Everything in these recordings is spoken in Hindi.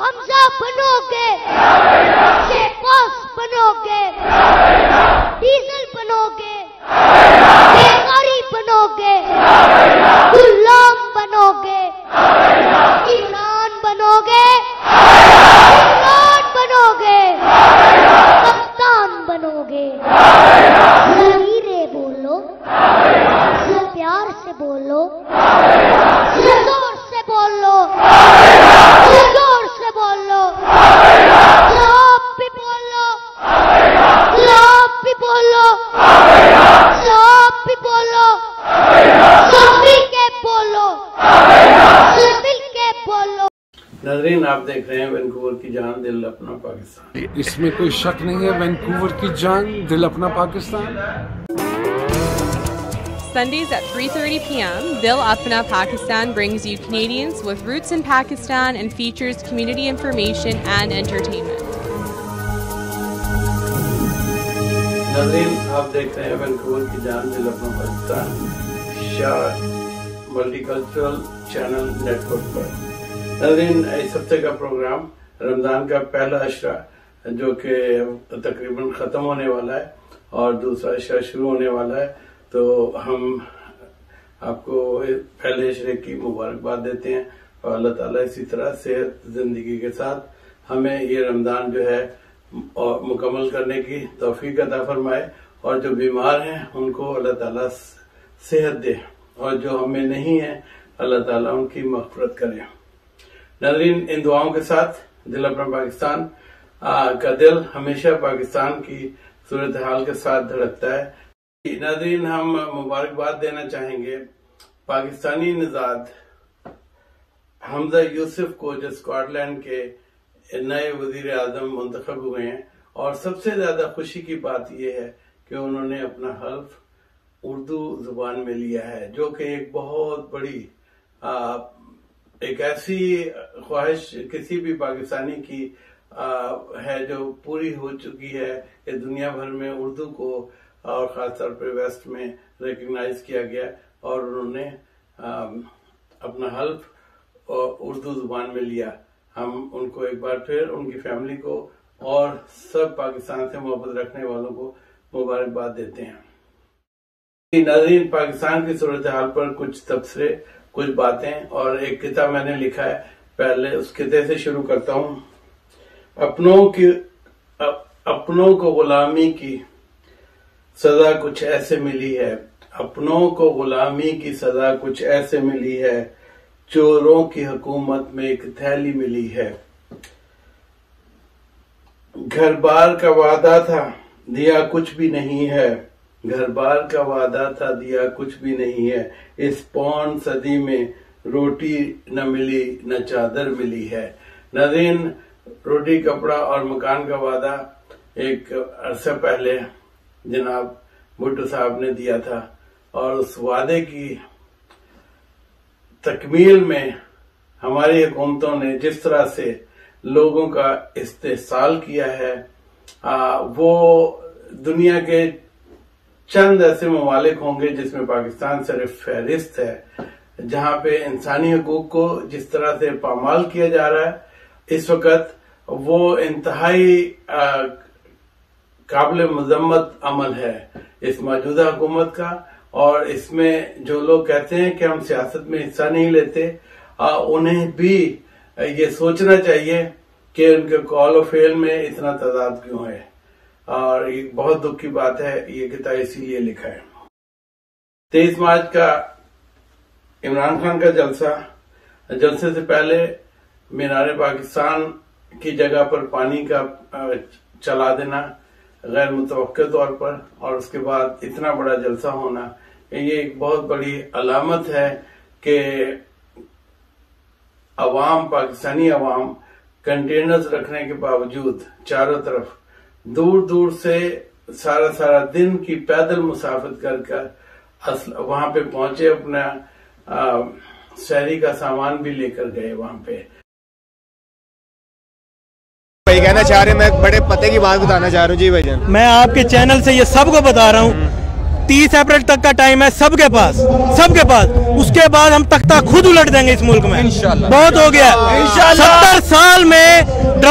हमजा बनोगे, शेपास बनोगे, डीजल बनोगे, बेकारी बनोगे, गुलाम बनोगे, इमरान बनोगे, इमरान बनोगे, कप्तान बनोगे। धीरे बोलो, प्यार से बोलो, जोर से बोलो, जोर से बोलो, आप भी बोलो, आप भी बोलो, आप भी बोलो, सब मिल के बोलो, सब मिल के बोलो। नाज़रीन, आप देख रहे हैं वैंकूवर की जान दिल अपना पाकिस्तान। इसमें कोई शक नहीं है, वैंकूवर की जान दिल अपना Pakistan. Sundays at 3:30 p.m., Dil Apna Pakistan brings you Canadians with roots in Pakistan and features community information and entertainment. नाज़रीन, आप देख रहे हैं वैंकूवर की जान दिल अपना Pakistan Shah multicultural channel network पर। नाज़रीन, इस हफ्ते का प्रोग्राम रमज़ान का पहला अशरा जो कि तकरीबन ख़त्म होने वाला है और दूसरा अशरा शुरू होने वाला है, तो हम आपको पहले अशरे की मुबारकबाद देते हैं और अल्लाह ताला इसी तरह सेहत जिंदगी के साथ हमें ये रमज़ान जो है और मुकम्मल करने की तौफीक अता फरमाए और जो बीमार हैं उनको अल्लाह ताला सेहत दे और जो हमें नहीं है अल्लाह ताला उनकी मग़फ़िरत करे। नाज़रीन, इन दुआओं के साथ दिल अपना पाकिस्तान का दिल हमेशा पाकिस्तान की सूरत हाल के साथ धड़कता है। नाज़रीन, हम मुबारकबाद देना चाहेंगे पाकिस्तानी निज़ाद हमजा यूसुफ को जो स्कॉटलैंड के नए वजीर आज़म मुंतखब हुए हैं और सबसे ज्यादा खुशी की बात यह है कि उन्होंने अपना हल्फ उर्दू जुबान में लिया है, जो कि एक बहुत बड़ी एक ऐसी ख्वाहिश किसी भी पाकिस्तानी की है जो पूरी हो चुकी है कि दुनिया भर में उर्दू को और खासतौर पर वेस्ट में रिकग्नाइज किया गया और उन्होंने अपना हल्फ उर्दू जुबान में लिया। हम उनको एक बार फिर उनकी फैमिली को और सब पाकिस्तान से मोहब्बत रखने वालों को मुबारकबाद देते हैं। नाज़रीन, पाकिस्तान की सूरत हाल पर कुछ तबसरे, कुछ बातें और एक किताब मैंने लिखा है। पहले उस किताब से शुरू करता हूँ। अपनों को गुलामी की सजा कुछ ऐसे मिली है, अपनों को गुलामी की सजा कुछ ऐसे मिली है, चोरों की हुकूमत में एक थैली मिली है। घर बार का वादा था दिया कुछ भी नहीं है, घर बार का वादा था दिया कुछ भी नहीं है, इस पौन सदी में रोटी न मिली न चादर मिली है। नाज़रीन, रोटी कपड़ा और मकान का वादा एक अरसा पहले जनाब भुट्टो साहब ने दिया था और उस वादे की तकमील में हमारी हुकूमतों ने जिस तरह से लोगों का इस्तेहसाल किया है, वो दुनिया के चंद ऐसे ममालिक होंगे जिसमें पाकिस्तान सिर्फ फहरिस्त है, जहां पे इंसानी हकूक को जिस तरह से पामाल किया जा रहा है इस वक्त, वो इंतहाई काबिल मजम्मत अमल है इस मौजूदा हुकूमत का। और इसमें जो लोग कहते हैं कि हम सियासत में हिस्सा नहीं लेते, उन्हें भी ये सोचना चाहिए कि उनके कॉल और फेल में इतना तजाद क्यों है। और ये बहुत दुख की बात है, ये किताब इसीलिए लिखा है। 23 मार्च का इमरान खान का जलसे से पहले मीनार पाकिस्तान की जगह पर पानी का चला देना गैर मुतवक्किल तौर पर और उसके बाद इतना बड़ा जलसा होना, ये एक बहुत बड़ी अलामत है कि अवाम, पाकिस्तानी अवाम कंटेनर्स रखने के बावजूद चारों तरफ दूर दूर से सारा दिन की पैदल मुसाफिर कर वहां पे पहुंचे, अपना शहरी का सामान भी लेकर गए वहां पे। भाई कहना चाह रहे, मैं एक बड़े पते की बात बताना चाह रहा हूँ। जी भाईजान, मैं आपके चैनल से ये सबको बता रहा हूँ, 30 अप्रैल तक का टाइम है सबके पास। उसके बाद हम तख्ता खुद उलट देंगे इस मुल्क में। इंशाल्लाह बहुत हो गया। 70 साल में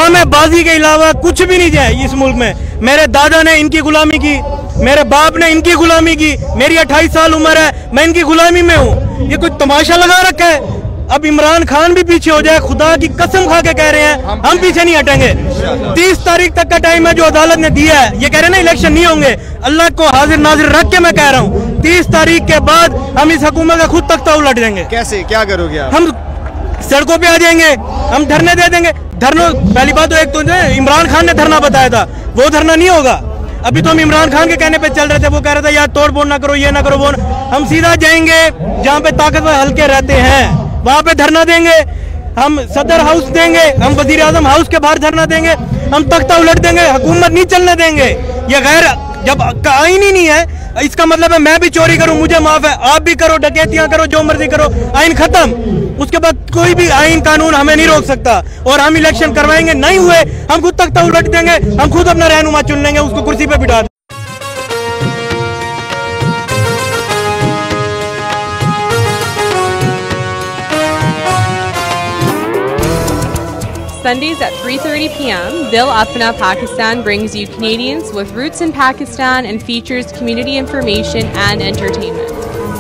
ड्रामेबाजी के अलावा कुछ भी नहीं है इस मुल्क में। मेरे दादा ने इनकी गुलामी की, मेरे बाप ने इनकी गुलामी की, मेरी 28 साल उम्र है, मैं इनकी गुलामी में हूँ। ये कोई तमाशा लगा रखा है। अब इमरान खान भी पीछे हो जाए, खुदा की कसम खा के कह रहे हैं हम पीछे नहीं हटेंगे। 30 तारीख तक का टाइम है जो अदालत ने दिया है। ये कह रहे हैं ना इलेक्शन नहीं होंगे, अल्लाह को हाजिर नाजिर रख के मैं कह रहा हूँ 30 तारीख के बाद हम इस हुकूमत का खुद तख्ता उलट देंगे। कैसे, क्या करोगे आप? हम सड़कों पे आ जाएंगे, हम धरने दे देंगे। धरनों, पहली बात तो एक तो इमरान खान ने धरना बताया था, वो धरना नहीं होगा। अभी तो हम इमरान खान के कहने पे चल रहे थे, वो कह रहा था यार तोड़ फोड़ ना करो, ये ना करो, वो हम सीधा जाएंगे जहाँ पे ताकतवर हल्के रहते हैं, वहां पे धरना देंगे। हम सदर हाउस देंगे, हम वजीर आजम हाउस के बाहर धरना देंगे, हम तख्ता उलट देंगे, हुकूमत नहीं चलने देंगे। ये गैर जब आईन ही नहीं है, इसका मतलब है मैं भी चोरी करूं मुझे माफ है, आप भी करो, डकैतियां करो, जो मर्जी करो, आइन खत्म। उसके बाद कोई भी आइन कानून हमें नहीं रोक सकता। और हम इलेक्शन करवाएंगे, नहीं हुए हम खुद तख्ता उलट देंगे, हम खुद अपना रहनुमा चुन लेंगे, उसको कुर्सी पे बिठा देंगे। Sundays at 3:30 p.m., Dil Apna Pakistan brings you Canadians with roots in Pakistan and features community information and entertainment.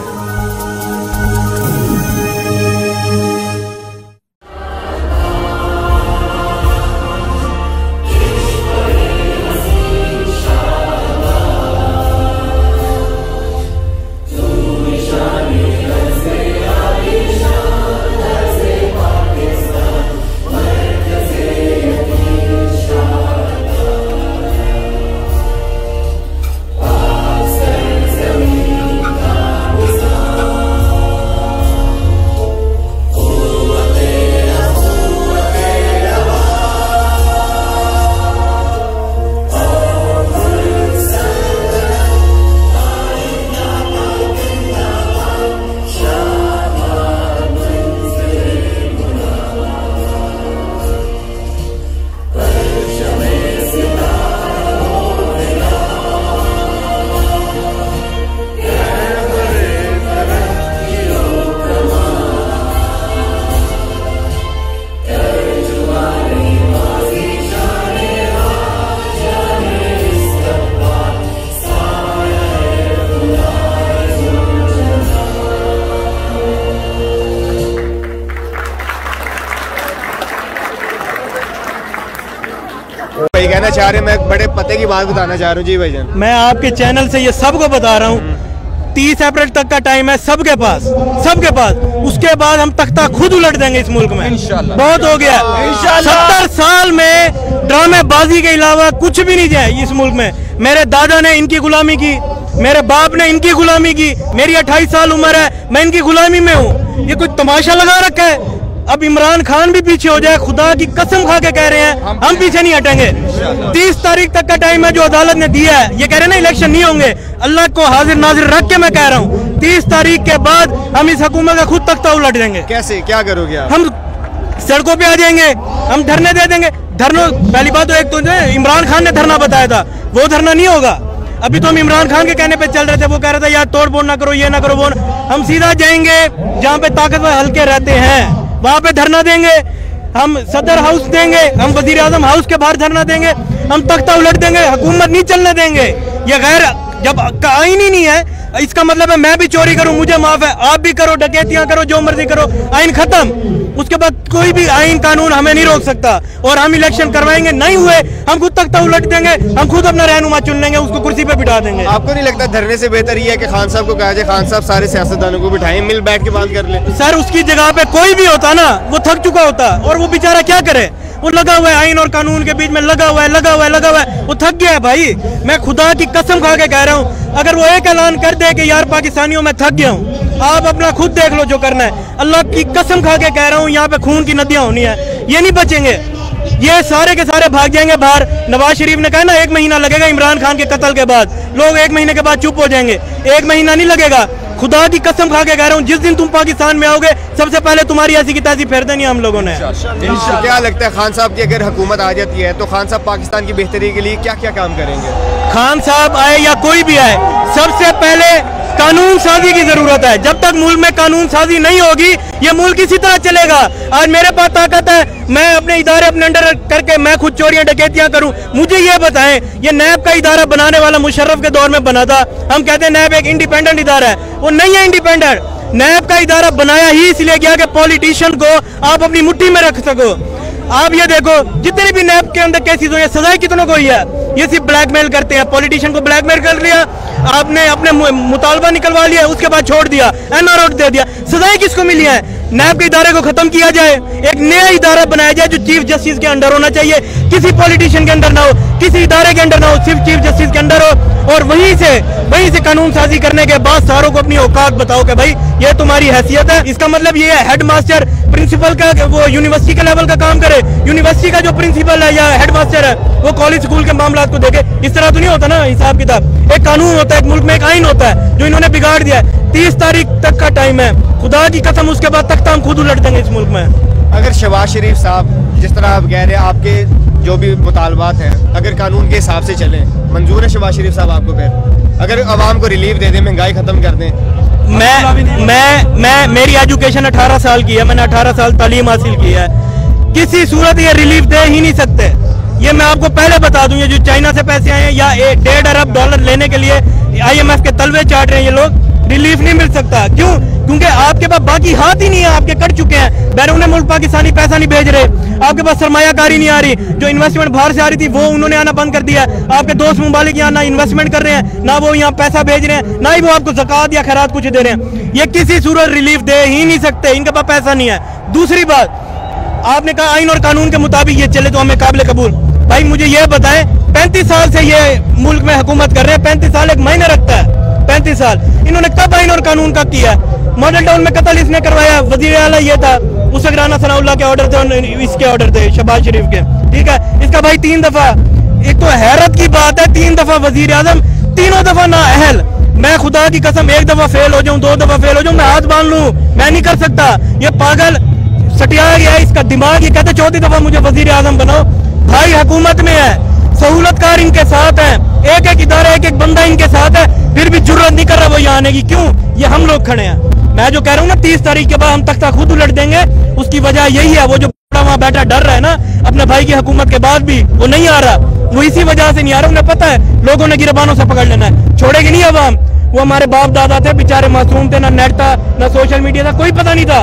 कहना चाह रहे, मैं एक बड़े पते की बात बताना चाह रहा हूँ। जी भाईजान, मैं आपके चैनल से ये सबको बता रहा हूँ 30 अप्रैल तक का टाइम है सबके पास। उसके बाद हम तख्ता खुद उलट देंगे इस मुल्क में। इंशाल्लाह बहुत हो गया। 70 साल में ड्रामेबाजी के अलावा कुछ भी नहीं है इस मुल्क में। मेरे दादा ने इनकी गुलामी की, मेरे बाप ने इनकी गुलामी की, मेरी 28 साल उम्र है, मैं इनकी गुलामी में हूँ। ये कोई तमाशा लगा रखा है। अब इमरान खान भी पीछे हो जाए, खुदा की कसम खा के कह रहे हैं हम पीछे नहीं हटेंगे। 30 तारीख तक का टाइम है जो अदालत ने दिया है। ये कह रहे हैं ना इलेक्शन नहीं होंगे, अल्लाह को हाजिर नाजिर रख के मैं कह रहा हूँ 30 तारीख के बाद हम इस हुकूमत का खुद तख्ता उलट देंगे। कैसे, क्या करोगे आप? हम सड़कों पे आ जाएंगे, हम धरने दे देंगे। धरनों, पहली बात तो एक तो इमरान खान ने धरना बताया था, वो धरना नहीं होगा। अभी तो हम इमरान खान के कहने पे चल रहे थे, वो कह रहा था यार तोड़ फोड़ ना करो, ये ना करो, वो हम सीधा जाएंगे जहाँ पे ताकतवर हल्के रहते हैं, वहां पे धरना देंगे। हम सदर हाउस देंगे, हम वजीर आजम हाउस के बाहर धरना देंगे, हम तख्ता उलट देंगे, हुकूमत नहीं चलने देंगे। ये गैर जब आईन ही नहीं है, इसका मतलब है मैं भी चोरी करूं मुझे माफ है, आप भी करो, डकैतियां करो, जो मर्जी करो, आइन खत्म। उसके बाद कोई भी आइन कानून हमें नहीं रोक सकता। और हम इलेक्शन करवाएंगे, नहीं हुए हम खुद तख्ता उलट देंगे, हम खुद अपना रहनुमा चुन लेंगे, उसको कुर्सी पे बिठा देंगे। आपको नहीं लगता धरने से बेहतर ये है कि खान साहब को कहा जाए, खान साहब सारे सियासतदानों को बिठाएं, मिल बैठ के बात कर ले? सर उसकी जगह पे कोई भी होता ना, वो थक चुका होता, और वो बेचारा क्या करे, वो लगा हुआ है आइन और कानून के बीच में, लगा हुआ है, वो थक गया है भाई। मैं खुदा की कसम खा के कह रहा हूँ, अगर वो एक ऐलान कर दे कि यार पाकिस्तानियों में थक गया हूँ, आप अपना खुद देख लो जो करना है, अल्लाह की कसम खा के कह रहा हूँ, यहाँ पे खून की नदियां होनी है, ये नहीं बचेंगे, ये सारे के सारे भाग जाएंगे बाहर। नवाज शरीफ ने कहा ना 1 महीना लगेगा इमरान खान के कत्ल के बाद, लोग 1 महीने के बाद चुप हो जाएंगे। 1 महीना नहीं लगेगा, खुदा की कसम खा के कह रहा हूँ, जिस दिन तुम पाकिस्तान में आओगे सबसे पहले तुम्हारी ऐसी की तैसी फेर देनी हम लोगों ने। क्या लगता है खान साहब की अगर हुकूमत आ जाती है तो खान साहब पाकिस्तान की बेहतरी के लिए क्या क्या काम करेंगे? खान साहब आए या कोई भी आए, सबसे पहले कानून साजी की जरूरत है। जब तक मुल्क में कानून साजी नहीं होगी ये मुल्क इसी तरह चलेगा। आज मेरे पास ताकत है, मैं अपने इदारे अपने अंडर करके मैं खुद चोरियां डकैतियां करूं। मुझे ये बताएं, ये नैब का इदारा बनाने वाला मुशर्रफ के दौर में बना था। हम कहते हैं नैब एक इंडिपेंडेंट इदारा है, वो नहीं है इंडिपेंडेंट। नैब का इदारा बनाया ही इसलिए गया कि पॉलिटिशियन को आप अपनी मुट्ठी में रख सको। आप ये देखो जितने भी नैब के अंदर केसेस हुए सजाएं कितनों को हुई है, ये सिर्फ ब्लैकमेल करते हैं। पॉलिटिशियन को ब्लैकमेल कर लिया, आपने अपने मुतालबा निकलवा लिया, उसके बाद छोड़ दिया, एनआरओ दे दिया। सजाएं किसको मिली है? नैब के इदारे को खत्म किया जाए, एक नया इदारा बनाया जाए जो चीफ जस्टिस के अंडर होना चाहिए, किसी पॉलिटिशियन के अंडर ना हो, किसी इदारे के अंडर ना हो, सिर्फ चीफ जस्टिस के अंडर हो। और वहीं से कानून साजी करने के बाद सारों को अपनी औकात बताओ कि भाई ये तुम्हारी हैसियत है। इसका मतलब ये है हेड मास्टर प्रिंसिपल का वो यूनिवर्सिटी के लेवल का काम करे, यूनिवर्सिटी का जो प्रिंसिपल है या हेड मास्टर है वो कॉलेज स्कूल के मामला को देखे। इस तरह तो नहीं होता ना हिसाब किताब। एक कानून होता है, एक मुल्क में एक आइन होता है जो इन्होंने बिगाड़ दिया है। 30 तारीख तक का टाइम है, खुदा की कसम उसके बाद तक हम खुद उलट देंगे इस मुल्क में। अगर शहबाज शरीफ साहब जिस तरह आप कह रहे हैं, आपके जो भी मुतालबात हैं अगर कानून के हिसाब से चलें, मंजूर है शहबाज शरीफ साहब आपको? फिर अगर आवाम को रिलीफ दे दें, महंगाई खत्म कर दें। मेरी एजुकेशन 18 साल की है, मैंने 18 साल तालीम हासिल की है। किसी सूरत ये रिलीफ दे ही नहीं सकते। ये मैं आपको पहले बता दूं, ये जो चाइना से पैसे आए हैं या $1.5 अरब डॉलर लेने के लिए IMF के तलवे चाट रहे हैं ये लोग, रिलीफ नहीं मिल सकता। क्यों? क्योंकि आपके पास बाकी हाथ ही नहीं है, आपके कट चुके हैं। बैरून मुल्क पाकिस्तानी पैसा नहीं भेज रहे, आपके पास सरमायाकारी नहीं आ रही। जो इन्वेस्टमेंट बाहर से आ रही थी वो उन्होंने आना बंद कर दिया। आपके दोस्त मुमालिक यहाँ ना इन्वेस्टमेंट कर रहे हैं, ना वो यहाँ पैसा भेज रहे हैं, ना ही वो आपको ज़कात या खैरात कुछ दे रहे हैं। ये किसी सूरत रिलीफ दे ही नहीं सकते, इनके पास पैसा नहीं है। दूसरी बात, आपने कहा आइन और कानून के मुताबिक ये चले तो हमें काबिल कबूल। भाई मुझे ये बताएं, 35 साल से ये मुल्क में हुकूमत कर रहे हैं, 35 साल एक महीना रखता है। 35 साल इन्होंने कब आइन और कानून का किया? मॉडल टाउन में कत्ल इसने करवाया, वजीर आला ये था, उस वक्त राना सनाउल्लाह के ऑर्डर थे, इसके ऑर्डर थे शहबाज शरीफ के, ठीक है। इसका भाई 3 दफा, एक तो हैरत की बात है 3 दफा वजीर आजम, तीनों दफा ना अहल। मैं खुदा की कसम 1 दफा फेल हो जाऊं, 2 दफा फेल हो जाऊं, मैं हाथ बांध लूं, मैं नहीं कर सकता। ये पागल सटिया गया है इसका दिमाग, ये कहते 4थी दफा मुझे वजीर आजम बनाओ। भाई हुकूमत में है, सहूलतकार इनके साथ है, एक एक इदारा एक एक बंदा इनके साथ है, फिर भी जुर्रत नहीं कर रहा वो यहाँ आने की। क्यों? ये हम लोग खड़े हैं। मैं जो कह रहा हूँ ना 30 तारीख के बाद हम तख्ता खुद उलट देंगे, उसकी वजह यही है। वो जो वहाँ बैठा डर रहा है ना अपने भाई की हुकूमत के बाद भी, वो नहीं आ रहा, वो इसी वजह से नहीं आ रहा। उन्हें पता है लोगों ने गिरबानों से पकड़ लेना है, छोड़ेगी नहीं अवाम। वो हमारे बाप दादा थे बेचारे, मासूम थे, ना नेट था ना सोशल मीडिया था, कोई पता नहीं था।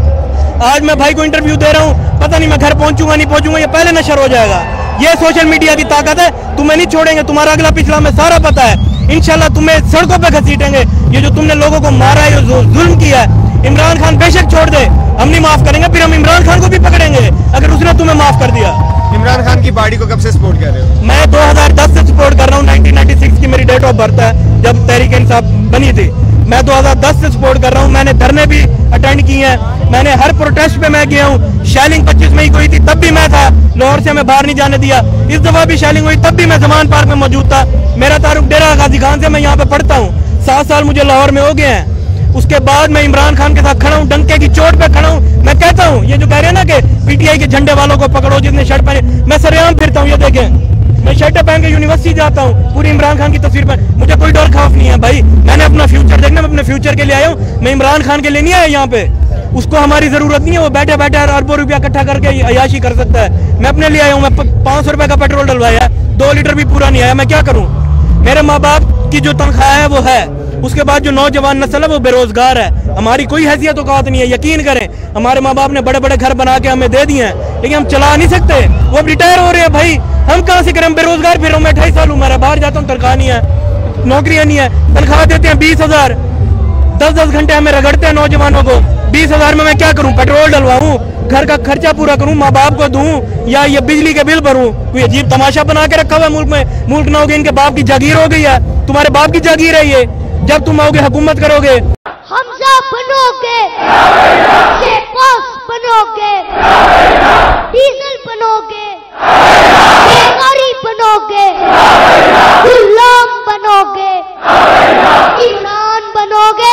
आज मैं भाई को इंटरव्यू दे रहा हूँ, पता नहीं मैं घर पहुंचूंगा नहीं पहुंचूंगा, ये पहले नशर हो जाएगा। ये सोशल मीडिया की ताकत है, तुम्हें नहीं छोड़ेंगे, तुम्हारा अगला पिछला हमें सारा पता है। इंशाल्लाह तुम्हें सड़कों पे घसीटेंगे। ये जो तुमने लोगों को मारा है, जो जुल्म किया है, इमरान खान बेशक छोड़ दे, हम नहीं माफ करेंगे, फिर हम इमरान खान को भी पकड़ेंगे अगर उसने तुम्हें माफ कर दिया। इमरान खान की पार्टी को कब से सपोर्ट कर रहे हो? मैं 2010 से सपोर्ट कर रहा हूँ, 1996 की मेरी डेट ऑफ बर्थ है जब तहरीक इंसाफ बनी थी। मैं 2010 से सपोर्ट कर रहा हूँ। मैंने धरने भी अटेंड किए हैं, मैंने हर प्रोटेस्ट पे मैं गया हूँ। शैलिंग 25 मई को हुई थी, तब भी मैं था, लाहौर से हमें बाहर नहीं जाने दिया। इस दफा भी शैलिंग हुई, तब भी मैं जमान पार्क में मौजूद था। मेरा तारुक डेरा गाजी खान से, मैं यहाँ पे पढ़ता हूँ, 7 साल मुझे लाहौर में हो गए हैं। उसके बाद मैं इमरान खान के साथ खड़ा हूँ, डंके की चोट पे खड़ा हूँ। मैं कहता हूँ ये जो कह रहे हैं ना कि PTI के झंडे वालों को पकड़ो जिसने शर्ट पहने, मैं सरेआम फिरता हूँ। ये देखें, मैं शर्ट पहन के यूनिवर्सिटी जाता हूँ, पूरी इमरान खान की तस्वीर पर, मुझे कोई डर खौफ नहीं है भाई। मैंने अपना फ्यूचर देखना, मैं अपने फ्यूचर के लिए आया हूँ, मैं इमरान खान के लिए नहीं आया यहाँ पे। उसको हमारी जरूरत नहीं है, वो बैठे बैठे अरबों रुपया इकट्ठा करके अयाशी कर सकता है। मैं अपने लिए आया हूँ, मैं 500 रुपए का पेट्रोल डलवाया, 2 लीटर भी पूरा नहीं आया, मैं क्या करूँ? मेरे माँ बाप की जो तनख्वाह है वो है, उसके बाद जो नौजवान नस्ल है वो बेरोजगार है। हमारी कोई हैसियत औकात नहीं है। यकीन करें, हमारे माँ बाप ने बड़े बड़े घर बना के हमें दे दिए हैं, लेकिन हम चला नहीं सकते। वो अब रिटायर हो रहे हैं भाई, हम कहाँ से करें? हम बेरोजगार फिर रहा हूँ, मैं 28 साल उम्र है, बाहर जाता हूँ, तनख्वाह नहीं है, नौकरियां नहीं है। तनख्वाह देते हैं 20,000, 10-10 घंटे हमें रगड़ते हैं नौजवानों को। 20,000 में मैं क्या करूँ? पेट्रोल डलवाऊँ, घर का खर्चा पूरा करूँ, माँ बाप को दूँ, या ये बिजली के बिल भरूँ? कोई अजीब तमाशा बना के रखा हुआ है मुल्क में। मुल्क ना होगे, इनके बाप की जागीर हो गई है, तुम्हारे बाप की जागीर है ये। जब तुम आओगे हुकूमत करोगे, हमजा बनोगे, शेपोस बनोगे, डीजल बनोगे, बेकारी बनोगे, गुलाम बनोगे, इमरान बनोगे,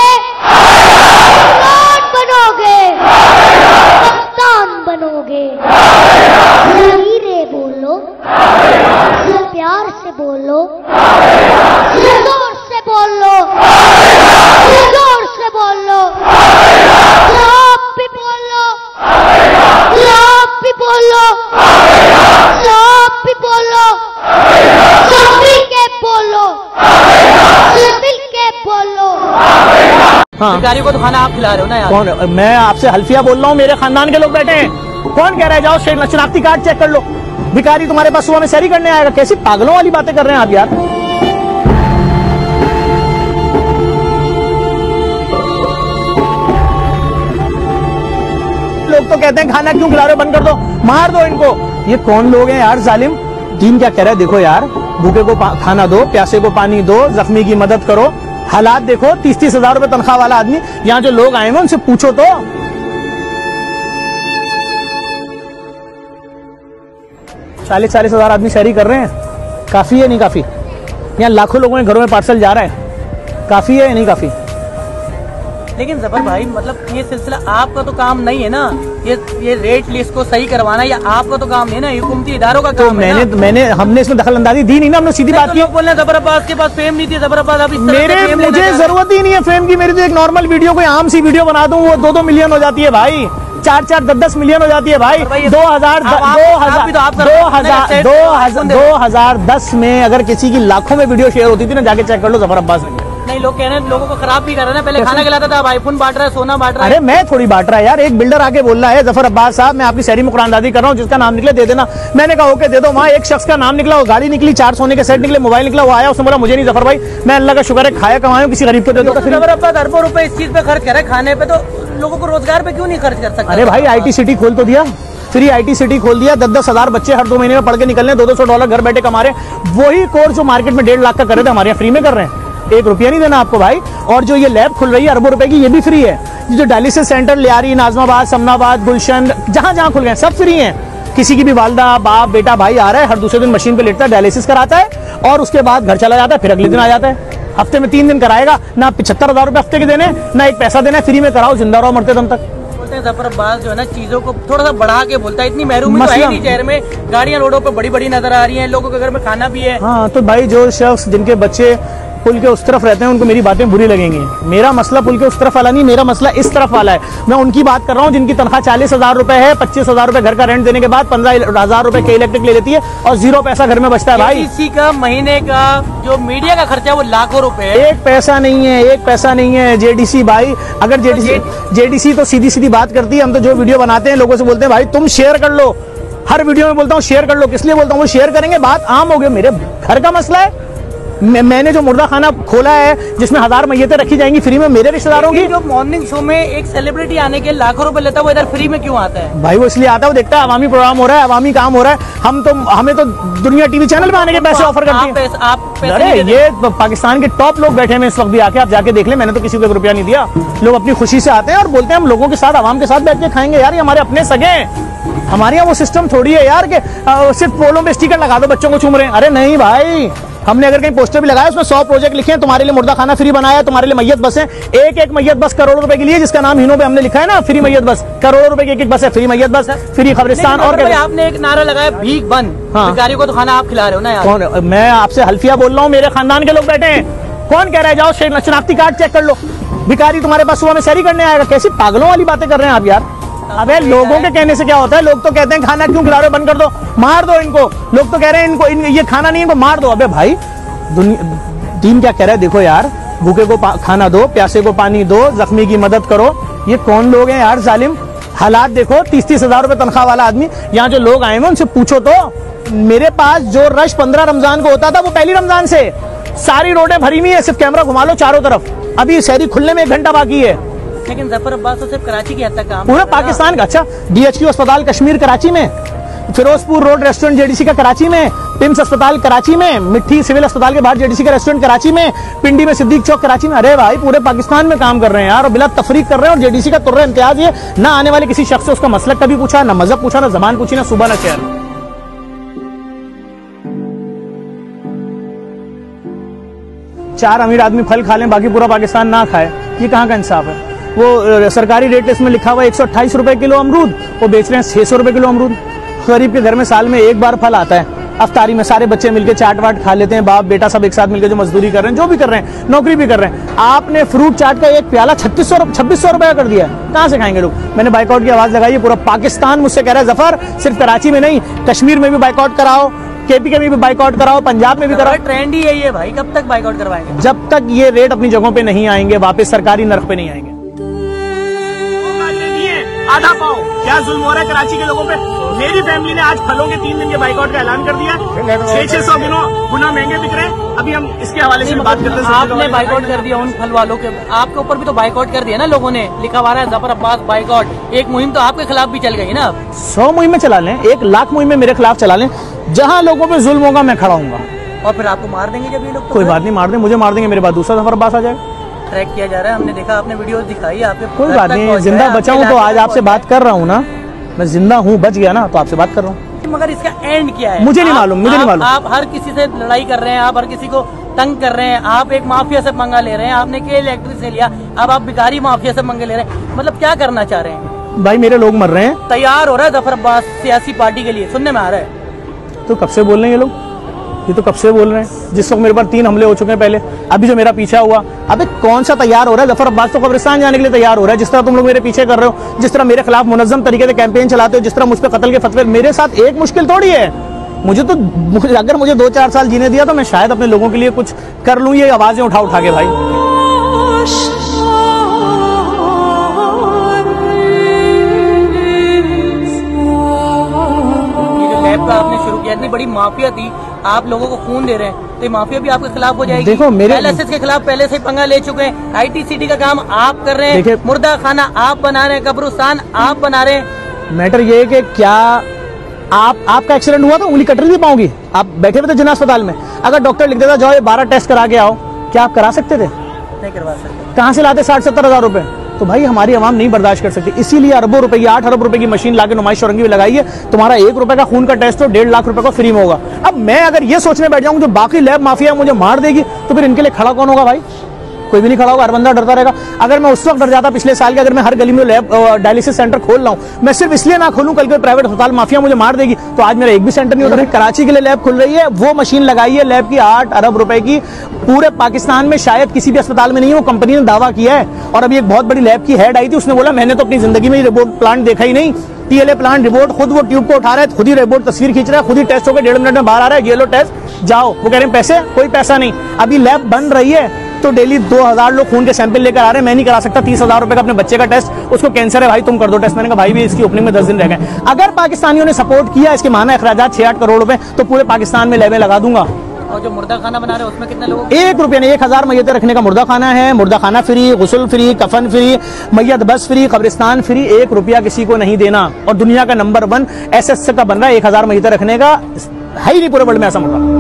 इमरान बनोगे, कप्तान बनोगे। धीरे बोलो, प्यार से बोलो, जोर से बोलो। हाँ। भिखारियों को तो खाना आप खिला रहे हो ना यार। कौन? मैं आपसे हल्फिया बोल रहा हूँ, मेरे खानदान के लोग बैठे हैं। कौन कह रहा है जाओ शनाख्ती कार्ड चेक कर लो? भिखारी तुम्हारे पास सुबह में सैरी करने आएगा? कैसी पागलों वाली बातें कर रहे हैं आप यार। लोग तो कहते हैं खाना क्यों खिला रहे हो, बंद कर दो, मार दो इनको। ये कौन लोग हैं यार जालिम? दीन क्या कह रहा है देखो यार, भूखे को खाना दो, प्यासे को पानी दो, जख्मी की मदद करो। हालात देखो, 30-30 हजार रुपए तनख्वाह वाला आदमी, यहाँ जो लोग आए हैं उनसे पूछो तो। 40-40 हजार आदमी शहरी कर रहे हैं, काफी है नहीं काफी? यहाँ लाखों लोगों के घरों में पार्सल जा रहा है, काफी है नहीं काफी? लेकिन जफर भाई मतलब ये सिलसिला आपका तो काम नहीं है ना, ये रेट लिस्ट को सही करवाना या आपका तो काम नहीं है ना, हुकूमती इदारों का काम है ना। मैंने हमने इसमें दखल अंदाजी दी नहीं ना, हमने सीधी बात की। लोग बोल रहे हैं जफर अब्बास के पास फेम नहीं थी, जफर अब्बास अब इस तरह से फेम मुझे लेना जरूरत ही नहीं है फेम की। मेरी तो एक नॉर्मल वीडियो, कोई आम सी वीडियो बना दूं, वो 2-2 मिलियन हो जाती है भाई, 4-4, 10-10 मिलियन हो जाती है भाई। 2010 में अगर किसी की लाखों में वीडियो शेयर होती थी ना, जाके चेक कर लो जफर अब्बास में। नहीं, लोग कह रहे हैं लोगों को खराब भी कर रहे हैं ना, पहले खाना खिलाता था, अब आईफोन बांट रहा है, सोना बांट रहा है। अरे मैं थोड़ी बांट रहा है यार, एक बिल्डर आके बोल रहा है जफर अब्बास साहब मैं आपकी शहरी में कुरानदाजी कर रहा हूँ, जिसका नाम निकले दे देना। मैंने कहा ओके दे दो। वहाँ एक शख्स का नाम निकला, वो गाड़ी निकली, 4 सोने के सेट निकले, मोबाइल निकला, वो आया, उसने बोला मुझे नहीं जफर भाई, मैं अल्लाह का शुक्र है खाया कमाऊँ, किसी गरीब को दे दो। जफर अब्बास अरबों रुपए इस चीज पे खर्च करे खाने पे, तो लोगों को रोजगार पे क्यों नहीं खर्च कर सकते? अरे भाई IT सिटी खोल तो दिया, फ्री IT सिटी खोल दिया, 10-10 हजार बच्चे हर 2 महीने में पढ़ के निकलने, $200 घर बैठे कमा रहे। वही कोर्स जो मार्केट में 1.5 लाख का कर रहे थे, हमारे यहाँ फ्री में कर रहे हैं, 1 रुपया नहीं देना आपको भाई। और जो ये लैब खुल रही है अरबों रुपए की, ये भी फ्री है। जो डायलिसिस सेंटर ले आ रही है, नाजमाबाद, समनाबाद, गुलशन, जहां जहां खुल गए सब फ्री हैं। किसी की भी वालदा, बाप, बेटा, भाई आ रहा है, हर दूसरे दिन मशीन पे लेटता है, डायलिसिस कराता है और उसके बाद घर चला जाता है, फिर अगले दिन आ जाता है। हफ्ते में 3 दिन कराएगा, ना 75 हजार रुपए हफ्ते के देने, ना एक पैसा देना, फ्री में कराओ, जिंदा रहो मरते दम तक। जफर अब्बास जो है ना चीजों को थोड़ा सा बढ़ा के बोलता है, इतनी महरूमी तो है नहीं शहर में, गाड़ियां रोडों पे बड़ी-बड़ी नजर आ रही हैं, लोगों के घर में खाना भी है। हाँ तो भाई जो शख्स जिनके बच्चे पुल के उस तरफ रहते हैं उनको मेरी बातें बुरी लगेंगी। मेरा मसला पुल के उस तरफ वाला नहीं, मेरा मसला इस तरफ वाला है। मैं उनकी बात कर रहा हूँ जिनकी तनख्वाह 40 हजार रुपए है, 25 हजार रुपए घर का रेंट देने के बाद 15 हजार रुपए के इलेक्ट्रिक ले लेती है और 0 पैसा घर में बचता है भाई। इसी का महीने का जो मीडिया का खर्चा है वो लाखों रुपए है। 1 पैसा नहीं है, 1 पैसा नहीं है। JDC भाई, अगर JDC तो सीधी सीधी बात करती है। हम तो जो वीडियो बनाते हैं लोगों से बोलते हैं भाई तुम शेयर कर लो, हर वीडियो में बोलता हूँ शेयर कर लो। किस लिए बोलता हूँ? वो शेयर करेंगे, बात आम हो गई। मेरे घर का मसला है, मैंने जो मुर्दा खाना खोला है जिसमें 1000 मैयतें रखी जाएंगी फ्री में मेरे रिश्तेदारों की। जो मॉर्निंग शो में एक सेलिब्रिटी आने के लाखों रुपए लेता है, वो इधर फ्री में क्यों आता है? भाई वो इसलिए आता है, वो देखता है अवामी प्रोग्राम हो रहा है, अवामी काम हो रहा है। हमें तो दुनिया TV चैनल में आने के पैसे ऑफर करती है। अरे ये पाकिस्तान के टॉप लोग बैठे हैं इस वक्त भी, आके आप जाके देख ले। मैंने तो किसी को 1 रुपया नहीं दिया। लोग अपनी खुशी से आते हैं और बोलते हैं हम लोगों के साथ, आवाम के साथ बैठ के खाएंगे। यार ये हमारे अपने सगे हैं, हमारे यहाँ वो सिस्टम थोड़ी है यार कि सिर्फ पोलों पे स्टिकर लगा दो, बच्चों को चूम रहे हैं। अरे नहीं भाई, हमने अगर कहीं पोस्टर भी लगाया उसमें 100 प्रोजेक्ट लिखे हैं, तुम्हारे लिए मुर्दा खाना फ्री बनाया है, तुम्हारे लिए मैयत बस है, एक मैयत बस करोड़ों रुपए के लिए, जिसका नाम हिनो पे हमने लिखा है ना, फ्री मैयत बस, करोड़ों रुपए की एक बस है, फ्री मैयत बस, फ्री कब्रिस्तान। और आपने एक नारा लगाया भीख बंद, भिखारियों को तो खाना आप खिला रहे हो ना यार। कौन? मैं आपसे हल्फिया बोल रहा हूँ, मेरे खानदान के लोग बैठे हैं। कौन कह रहा है जाओ शनाख्ती कार्ड चेक कर लो? भिखारी तुम्हारे पास सुबह में सैरी करने आएगा? कैसी पागलों वाली बातें कर रहे हैं आप यार। अबे लोगों के कहने से क्या होता है? लोग तो कहते हैं खाना क्यों खिला रहे हो, बंद कर दो, मार दो इनको। लोग तो कह रहे हैं इनको ये खाना नहीं, इनको मार दो। अबे भाई दीन क्या कह रहा है देखो यार, भूखे को खाना दो, प्यासे को पानी दो, जख्मी की मदद करो। ये कौन लोग हैं यार जालिम? हालात देखो, 30-30 हजार रुपए तनख्वाह वाला आदमी, यहाँ जो लोग आए हैं उनसे पूछो तो। मेरे पास जो रश 15 रमजान को होता था वो पहली रमजान से, सारी रोडें भरी हुई है, सिर्फ कैमरा घुमा लो चारों तरफ। अभी शहरी खुलने में 1 घंटा बाकी है। लेकिन जफर अब्बास तो सिर्फ कराची की हद तक काम, पूरे पाकिस्तान का। अच्छा, DHQ अस्पताल कश्मीर कराची में, फिरोजपुर रोड रेस्टोरेंट JDC का कराची में, पिम्स अस्पताल कराची में, मिट्टी सिविल अस्पताल के बाहर JDC का रेस्टोरेंट कराची में, पिंडी में सिद्दीक चौक कराची में। अरे भाई पूरे पाकिस्तान में काम कर रहे हैं यार, और बिला तफरीक कर रहे हैं। और JDC का तुर्रा इम्तियाज ये, ना आने वाले किसी शख्स से उसका मसलक कभी पूछा, ना मजहब पूछा, ना जबान पूछी, ना सुबह ना शहर। 4 अमीर आदमी फल खा लें, बाकी पूरा पाकिस्तान ना खाए, ये कहाँ का इंसाफ है? वो सरकारी रेट लिस्ट में लिखा हुआ 128 रुपए किलो अमरूद, वो बेच रहे हैं 600 रुपए किलो अमरूद। गरीब के घर में साल में 1 बार फल आता है, अफ्तारी में सारे बच्चे मिलकर चाट वाट खा लेते हैं, बाप बेटा सब एक साथ मिलकर जो मजदूरी कर रहे हैं, जो भी कर रहे हैं, नौकरी भी कर रहे हैं। आपने फ्रूट चाट का एक प्याला 2600 रुपए कर दिया, कहाँ से खाएंगे लोग? मैंने बाइकआउट की आवाज लगाई है, पूरा पाकिस्तान मुझसे कह रहा है जफर सिर्फ कराची में नहीं, कश्मीर में भी बाइकआउट कराओ, KPKM भी बाइकआउट कराओ, पंजाब में भी कराओ। ट्रेंड ही यही है भाई, कब तक बाइकआउट करवाएंगे? जब तक ये रेट अपनी जगहों पे नहीं आएंगे, वापस सरकारी नर्क पे नहीं आएंगे। आधा पाओ क्या जुल्म हो रहा है कराची के लोगों पे। मेरी फैमिली ने आज फलों के 3 दिन के बाइकआउट का ऐलान कर दिया। 600 गुना महंगे बिक रहे हैं। अभी हम इसके हवाले से बात करते हैं। आपने बाइकआउट कर दिया उन फल वालों के, आपके ऊपर भी तो बाइकआउट कर दिया ना लोगों ने, लिखा हुआ है जफर अब्बास बाइकआउट। एक मुहिम तो आपके खिलाफ भी चल गई ना। 100 मुहिमें चला लें, 1 लाख मुहिमें मेरे खिलाफ चला लें, जहाँ लोगों पे जुल्म होगा मैं खड़ा हूँगा। और फिर आपको मार देंगे जब ये लोग? कोई बात नहीं, मार दें, मुझे मार देंगे, मेरे बाद दूसरा जफर अब्बास आ जाएगा। ट्रैक किया जा रहा है, हमने देखा, आपने वीडियो दिखाई, आपके कोई बात नहीं, जिंदा बचा हूँ तो आज आपसे बात कर रहा हूँ ना, मैं जिंदा हूँ, बच गया ना, तो आपसे बात कर रहा हूँ। मगर इसका एंड क्या है मुझे नहीं मालूम, मुझे नहीं मालूम। आप हर किसी से लड़ाई कर रहे हैं, आप हर किसी को तंग कर रहे हैं, आप एक माफिया से पंगा ले रहे हैं, आपने के इलेक्ट्रिक से लिया, अब आप भिखारी माफिया से पंगे ले रहे हैं, मतलब क्या करना चाह रहे हैं? भाई मेरे लोग मर रहे हैं। तैयार हो रहा है जफर अब्बास सियासी पार्टी के लिए, सुनने में आ रहा है। तो कब से बोल रहे हैं ये लोग, ये तो कब से बोल रहे हैं। जिस वक्त मेरे पर 3 हमले हो चुके हैं पहले, अभी जो मेरा पीछा हुआ, अबे कौन सा तैयार हो रहा है? जफर अब्बास तो कब्रिस्तान जाने के लिए तैयार हो रहा है। जिस तरह तुम लोग मेरे पीछे कर रहे हो, जिस तरह मेरे खिलाफ मुनज़्ज़म तरीके से कैंपेन चलाते हो, जिस तरह मुझ पर कत्ल के फतवे, मेरे साथ एक मुश्किल थोड़ी है। अगर मुझे 2-4 साल जीने दिया तो मैं शायद अपने लोगों के लिए कुछ कर लूं, ये आवाजें उठा उठा के। भाई का आपने शुरू किया, इतनी बड़ी माफिया थी, आप लोगों को खून दे रहे हैं, तो ये माफिया भी आपके खिलाफ हो जाएगी। देखो मेरे LSS के खिलाफ पहले से पंगा ले चुके हैं, ITCT का काम आप कर रहे हैं, मुर्दा खाना आप बना रहे हैं, कब्रिस्तान आप बना रहे हैं। मैटर ये है कि क्या आपका एक्सीडेंट हुआ तो उंगली कट नहीं पाओगी? आप बैठे हुए थे जिला अस्पताल में, अगर डॉक्टर लिख देता जाओ ये 12 टेस्ट करा के आओ, क्या आप करा सकते थे? नहीं करवा सकते। कहाँ से लाते 60-70 हजार रुपए? तो भाई हमारी आवाम नहीं बर्दाश्त कर सकती, इसीलिए अरबों रुपए की 8 अरब रुपए की मशीन लाके नुमाइश औरंगी में लगाई है। तुम्हारा 1 रुपए का खून का टेस्ट हो 1.5 लाख रुपए का फ्री में होगा। अब मैं अगर ये सोचने बैठ जाऊं जो बाकी लैब माफिया मुझे मार देगी, तो फिर इनके लिए खड़ा कौन होगा? भाई कोई भी नहीं खड़ा होगा, हर बंदा डरता रहेगा। अगर मैं उस वक्त डर जाता पिछले साल के, अगर मैं हर गली में लैब डायलिसिस सेंटर खोल रहा हूं, मैं सिर्फ इसलिए ना खोलूं कल के प्राइवेट अस्पताल माफिया मुझे मार देगी, तो आज मेरा एक भी सेंटर नहीं होता। कराची के लिए लैब खुल रही है, वो मशीन लगाई है लैब की 8 अरब रुपए की, पूरे पाकिस्तान में शायद किसी भी अस्पताल में नहीं है, वो कंपनी ने दावा किया है। और अभी एक बहुत बड़ी लैब की हेड आई थी, उसने बोला मैंने तो अपनी जिंदगी में रिपोर्ट प्लांट देखा ही नहीं, TLA प्लांट रिपोर्ट, खुद वो ट्यूब को उठा रहा है, खुद ही रिपोर्ट तस्वीर खींच रहा है, खुद ही टेस्ट होकर 1.5 मिनट में बाहर आ रहा है, ये लो टेस्ट जाओ। वो कह रहे हैं पैसे, कोई पैसा नहीं। अभी लैब बन रही है तो डेली 2000 लोग खून के सैंपल लेकर आ रहे हैं, मैं नहीं करा सकता 30,000 रुपए का अपने बच्चे का टेस्ट, उसको कैंसर है भाई तुम कर दो टेस्ट। मैंने कहा भाई भी इसकी ओपनिंग में 10 दिन रह गए। अगर पाकिस्तानियों ने सपोर्ट किया, इसके माना अखराजात 6-8 करोड़ रुपए, तो पूरे पाकिस्तान में लैबें लगा दूंगा। और जो मुर्दा खाना बना रहे हैं उसमें कितने लोग? 1 रुपया नहीं, 1000 मैयतें रखने का मुर्दा खाना है। मुर्दा खाना फ्री, गुस्ल फ्री, कफन फ्री, मैयत बस फ्री, कब्रिस्तान फ्री, 1 रुपया किसी को नहीं देना। और दुनिया का नंबर 1 SS का बन रहा है 1000 मैयतें रखने का, है ही नहीं पूरे वर्ल्ड में ऐसा मुर्दा।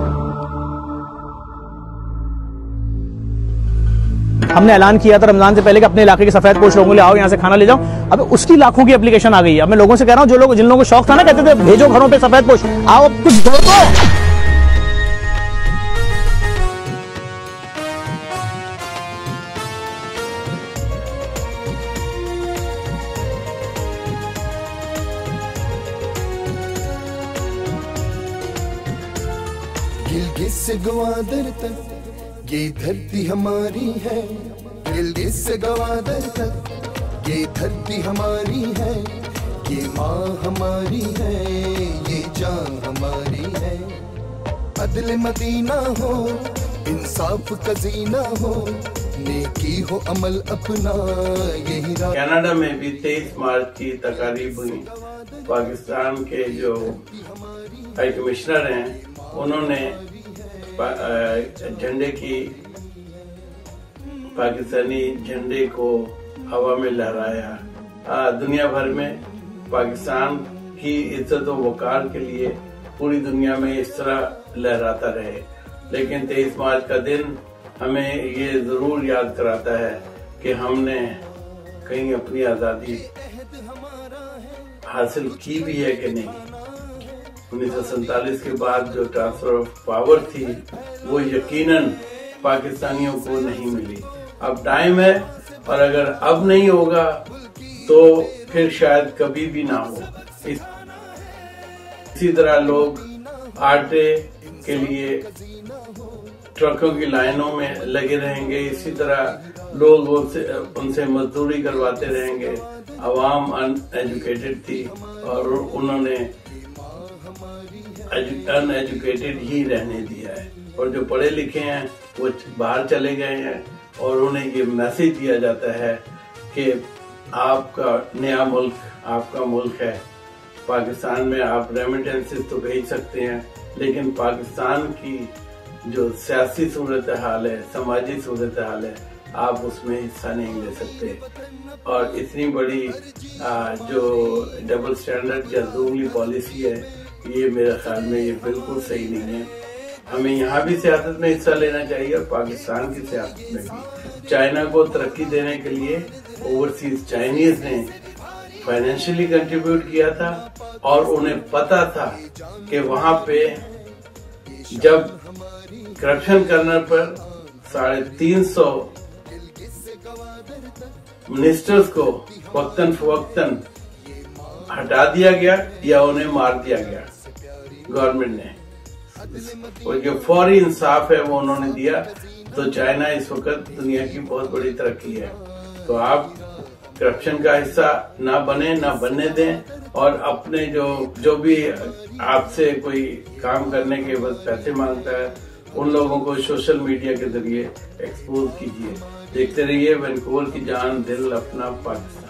हमने ऐलान किया था रमजान से पहले कि अपने इलाके के सफेद पोश लोगों के लिए आओ, यहाँ से खाना ले जाओ। अब उसकी लाखों की एप्लीकेशन आ गई है। अब मैं लोगों से कह रहा हूँ, जो लोग जिन लोगों को शौक था ना, कहते थे भेजो घरों पे सफेद पोश, आओ अब कुछ दो तो। गिलगित से ग्वादर तक ये धरती हमारी है, गिलगित से ग्वादर तक ये धरती हमारी है, ये माँ हमारी है, ये जान हमारी है। अदल मदीना हो, इंसाफ का जीना हो, नेकी हो अमल अपना यही। कनाडा में भी 23 मार्च की तकारीब हुई। पाकिस्तान के जो हाई कमिश्नर हैं उन्होंने झंडे की, पाकिस्तानी झंडे को हवा में लहराया। दुनिया भर में पाकिस्तान की इज्जत और वकार के लिए पूरी दुनिया में इस तरह लहराता रहे। लेकिन 23 मार्च का दिन हमें ये जरूर याद कराता है कि हमने कहीं अपनी आजादी हासिल की भी है कि नहीं। 1947 के बाद जो ट्रांसफर ऑफ पावर थी वो यकीनन पाकिस्तानियों को नहीं मिली। अब टाइम है, और अगर अब नहीं होगा तो फिर शायद कभी भी ना हो। इसी तरह लोग आटे के लिए ट्रकों की लाइनों में लगे रहेंगे, इसी तरह लोग उनसे मजदूरी करवाते रहेंगे। आवाम अनएजुकेटेड थी और उन्होंने अनएजुकेटेड ही रहने दिया है, और जो पढ़े लिखे हैं वो बाहर चले गए हैं, और उन्हें ये मैसेज दिया जाता है कि आपका नया मुल्क आपका मुल्क है। पाकिस्तान में आप रेमिटेंसेस तो भेज सकते हैं, लेकिन पाकिस्तान की जो सियासी सूरत हाल है, समाजी सूरत हाल है, आप उसमें हिस्सा नहीं ले सकते। और इतनी बड़ी जो डबल स्टैंडर्ड या ज़ूली पॉलिसी है, ये मेरे ख्याल में ये बिल्कुल सही नहीं है। हमें यहाँ भी सियासत में हिस्सा लेना चाहिए और पाकिस्तान की सियासत में भी। चाइना को तरक्की देने के लिए ओवरसीज चाइनीज ने फाइनेंशियली कंट्रीब्यूट किया था, और उन्हें पता था कि वहां पे जब करप्शन करने पर 350 मिनिस्टर्स को वक्तन फवक्तन हटा दिया गया या उन्हें मार दिया गया गवर्नमेंट ने, और जो फौरी इंसाफ है वो उन्होंने दिया। तो चाइना इस वक्त दुनिया की बहुत बड़ी तरक्की है। तो आप करप्शन का हिस्सा ना बने, ना बनने दें, और अपने जो भी आपसे कोई काम करने के बस पैसे मांगता है, उन लोगों को सोशल मीडिया के जरिए एक्सपोज कीजिए। देखते रहिए वैंकूवर की जान, दिल अपना पाकिस्तान।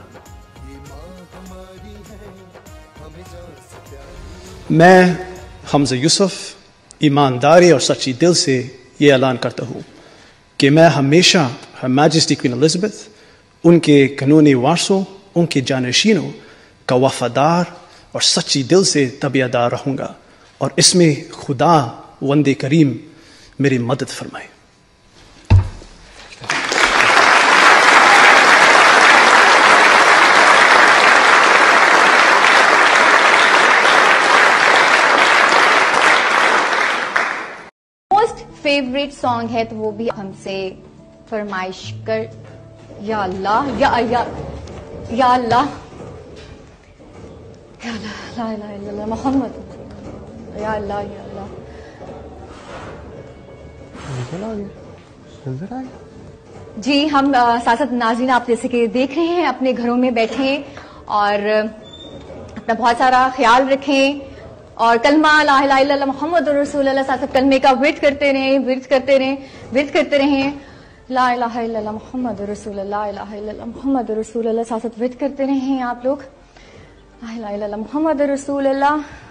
मैं हमजा यूसुफ ईमानदारी और सच्ची दिल से ये ऐलान करता हूँ कि मैं हमेशा हर मैजेस्टी क्वीन एलिज़ाबेथ, उनके कानूनी वारसों, उनके जानशीनों का वफादार और सच्ची दिल से तबीयतदार रहूँगा, और इसमें खुदा वंदे करीम मेरी मदद फरमाए। फेवरेट सॉन्ग है तो वो भी हमसे फरमाइश कर। या अल्लाह या अल्लाह या अल्लाह ला इलाहा इल्लल्लाह मोहम्मद या अल्लाह या अल्लाह। जी हम साथ नाज़रीन आप जैसे कि देख रहे हैं अपने घरों में बैठे और अपना बहुत सारा ख्याल रखें और कलमा ला इलाहा इल्लल्लाह मोहम्मद रसूलुल्लाह साथ कलमे का विर्द करते रहें ला इलाहा इल्लल्लाह मोहम्मद रसूलुल्लाह ला इलाहा इल्लल्लाह मोहम्मद रसूलुल्लाह साथ विर्द करते रहें आप लोग ला इलाहा इल्लल्लाह मोहम्मद रसूलुल्लाह।